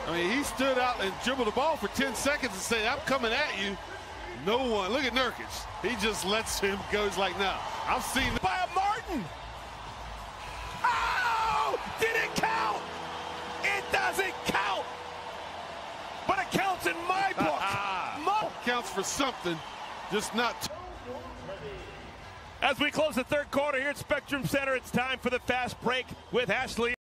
I mean, he stood out and dribbled the ball for 10 seconds and said, I'm coming at you. No one. Look at Nurkic. He just lets him go. He's like, no. I've seen by a Martin. Oh! Did it count? It doesn't count. But it counts in my book. Counts for something, just not. As we close the third quarter here at Spectrum Center, it's time for the fast break with Ashley.